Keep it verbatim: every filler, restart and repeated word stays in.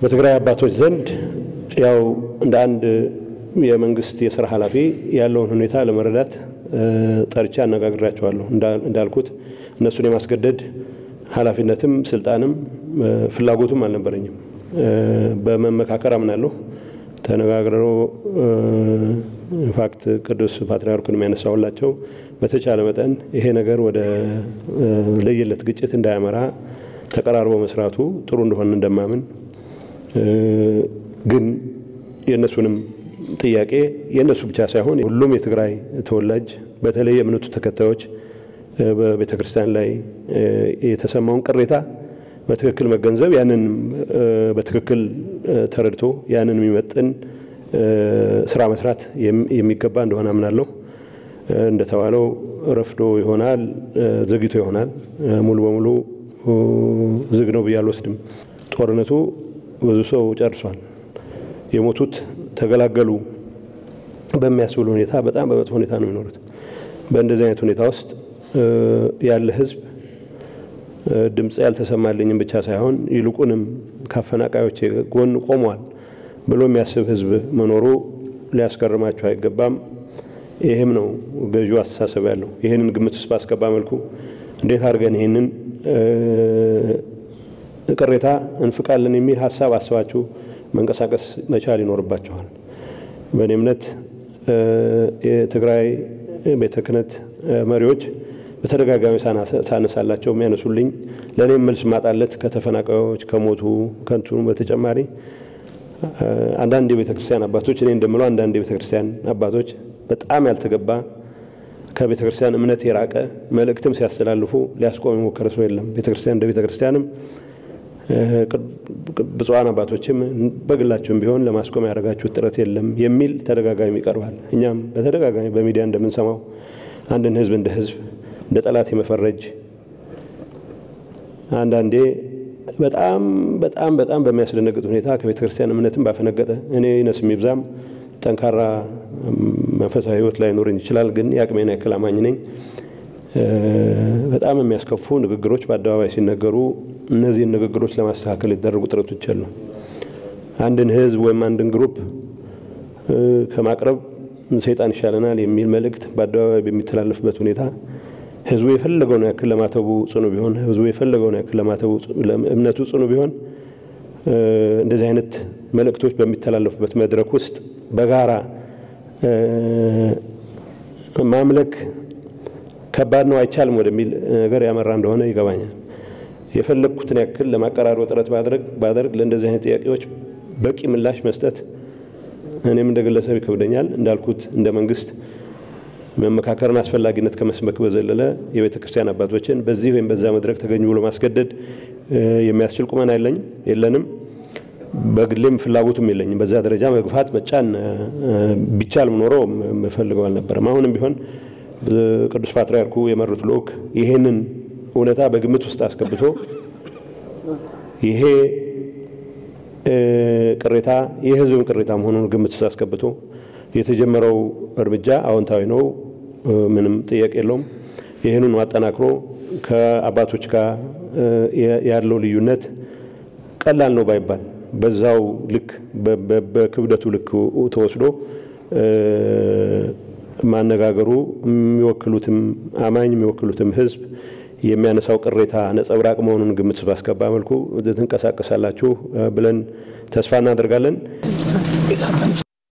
በትግራይ አባቶች ዘንድ ያው እንደ አንድ የመንግስት የሥራ ኃላፊ ያለውን ሁኔታ ለመረዳት ጠርቻ አነጋግራቸዋለሁ። እንዳልኩት እነሱን የማስገደድ ኃላፊነትም ስልጣንም ፍላጎቱም አልነበረኝም። በመመካከር አምናለሁ። ተነጋግረው ፋክት ቅዱስ ፓትርያርኩን የሚያነሳውላቸው በተቻለ መጠን ይሄ ነገር ወደ ለየለት ግጭት እንዳያመራ ተቀራርቦ መስራቱ ጥሩ እንደሆነ እንደማምን ግን የነሱንም ጥያቄ የነሱ ብቻ ሳይሆን ሁሉም የትግራይ ተወላጅ በተለይ የእምነቱ ተከታዮች በቤተክርስቲያን ላይ የተሰማውን ቅሬታ በትክክል መገንዘብ ያንን በትክክል ተረድቶ ያንን የሚመጥን ስራ መስራት የሚገባ እንደሆነ አምናለሁ። እንደተባለው ረፍዶ ይሆናል ዘግይቶ ይሆናል ሙሉ በሙሉ ዝግ ነው ብያልወስድም። ጦርነቱ ብዙ ሰው ጨርሷል። የሞቱት ተገላገሉ በሚያስብል ሁኔታ በጣም በመጥፎ ሁኔታ ነው የሚኖሩት። በእንደዚህ አይነት ሁኔታ ውስጥ ያለ ህዝብ ድምጽ ያልተሰማልኝም ብቻ ሳይሆን ይልቁንም ካፈናቃዮች ጎን ቆሟል ብሎ የሚያስብ ህዝብ መኖሩ ሊያስገርማቸው አይገባም። ይሄም ነው ገዢው አስተሳሰብ ያለው። ይሄንን ግምት ውስጥ ባስገባ መልኩ እንዴት አድርገን ይሄንን ቅሬታ እንፍቃለን የሚል ሐሳብ አስባችሁ መንቀሳቀስ መቻል ይኖርባችኋል። በእኔ እምነት የትግራይ ቤተ ክህነት መሪዎች በተደጋጋሚ ሳነሳላቸው የሚያነሱልኝ ለኔም መልስ ማጣለት ከተፈናቃዮች ከሞቱ ከንቱኑ በተጨማሪ አንዳንድ የቤተክርስቲያን አባቶች እኔ እንደምለው አንዳንድ የቤተክርስቲያን አባቶች በጣም ያልተገባ ከቤተክርስቲያን እምነት የራቀ መልእክትም ሲያስተላልፉ ሊያስቆም የሞከረ ሰው የለም። ቤተክርስቲያን እንደ ቤተክርስቲያንም ብፁዓን አባቶችም በግላቸውም ቢሆን ለማስቆም ያደረጋችሁ ጥረት የለም የሚል ተደጋጋሚ ይቀርባል። እኛም በተደጋጋሚ በሚዲያ እንደምንሰማው አንድን ህዝብ እንደ ህዝብ እንደ ጠላት የመፈረጅ አንዳንዴ በጣም በጣም በጣም በሚያስደነግጥ ሁኔታ ከቤተክርስቲያን እምነትም ባፈነገጠ እኔ ነስም ይብዛም ጠንካራ መንፈሳዊ ህይወት ላይ ኖርኝ ይችላል ግን ያቅሜና ያከላማኝ ነኝ። በጣም የሚያስከፉ ንግግሮች በአደባባይ ሲነገሩ እነዚህ ንግግሮች ለማስተካከል ይደረጉ ጥረቶች አሉ። አንድን ህዝብ ወይም አንድን ግሩፕ ከማቅረብ ሰይጣን ይሻለናል የሚል መልእክት በአደባባይ በሚተላለፍበት ሁኔታ ህዝቡ የፈለገው ነው ያክል ለማተቡ ጽኑ ቢሆን ህዝቡ የፈለገው ነው ያክል ለማተቡ እምነቱ ጽኑ ቢሆን እንደዚህ አይነት መልእክቶች በሚተላለፉበት መድረክ ውስጥ በጋራ ማምለክ ከባድ ነው አይቻልም ወደሚል ነገር ያመራ እንደሆነ ይገባኛል። የፈለኩትን ያክል ለማቀራረብ ጥረት ባድረግ ባደርግ ለእንደዚህ አይነት ጥያቄዎች በቂ ምላሽ መስጠት እኔም እንደግለሰብ ይከብደኛል። እንዳልኩት እንደ መንግስት መመካከርን አስፈላጊነት ከመስበክ በዘለለ የቤተክርስቲያን አባቶችን በዚህ ወይም በዛ መድረክ ተገኙ ብሎ ማስገደድ የሚያስችል ቁመና የለኝም የለንም። በግሌም ፍላጎቱም የለኝም። በዛ ደረጃ መግፋት መጫን ቢቻልም ኖሮ መፈልገው አልነበረም። አሁንም ቢሆን ቅዱስ ፓትርያርኩ የመሩት ልዑክ ይሄንን እውነታ በግምት ውስጥ አስገብቶ ይሄ ቅሬታ የህዝብ ቅሬታ መሆኑን ግምት ውስጥ አስገብቶ የተጀመረው እርምጃ አዎንታዊ ነው ምንም ጥያቄ የለውም። ይሄንን አጠናክሮ ከአባቶች ጋር ያለው ልዩነት ቀላል ነው ባይባል በዛው ልክ በክብደቱ ልክ ተወስዶ ማነጋገሩ የሚወክሉትም አማኝ የሚወክሉትም ህዝብ የሚያነሳው ቅሬታ ነጸብራቅ መሆኑን ግምት ባስገባ መልኩ ተንቀሳቀሳላችሁ ብለን ተስፋ እናደርጋለን።